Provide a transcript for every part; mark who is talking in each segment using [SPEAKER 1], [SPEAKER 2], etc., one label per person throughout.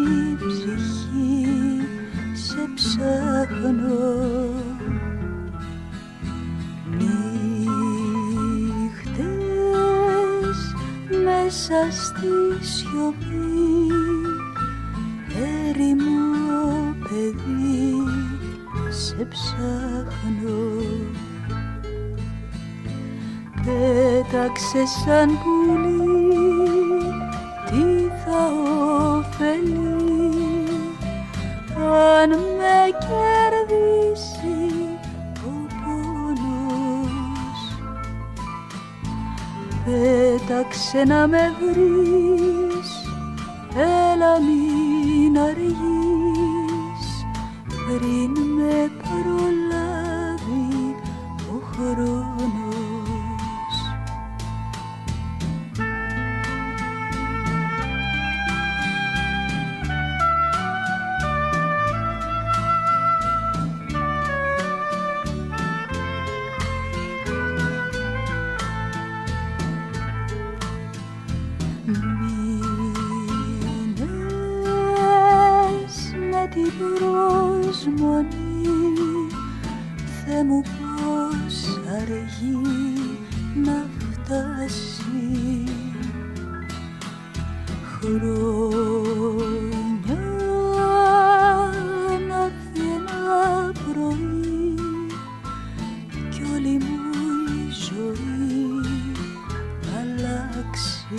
[SPEAKER 1] ψυχή σε ψάχνω. Νύχτες μέσα στη σιωπή, έρημο παιδί σε ψάχνω. Πέταξε σαν πουλί, τι θα ωφελεί αν με κερδίσει ο πόνος. Πέταξε να με βρεις, έλα μην αργείς, πριν με προλάβει ο χρόνος. Την προσμονή, Θεέ μου πως αργεί να φτάσει. Χρόνια να έρθει ένα πρωί κι όλη μου η ζωή αλλάξει.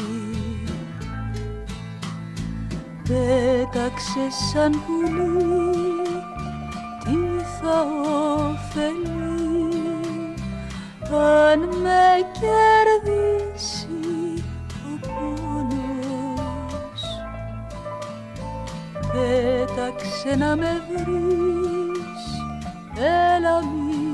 [SPEAKER 1] Πέταξε σαν πουλί, τι θα ωφελεί αν με κερδίσει ο πόνος. Πέταξε να με βρεις, έλα μην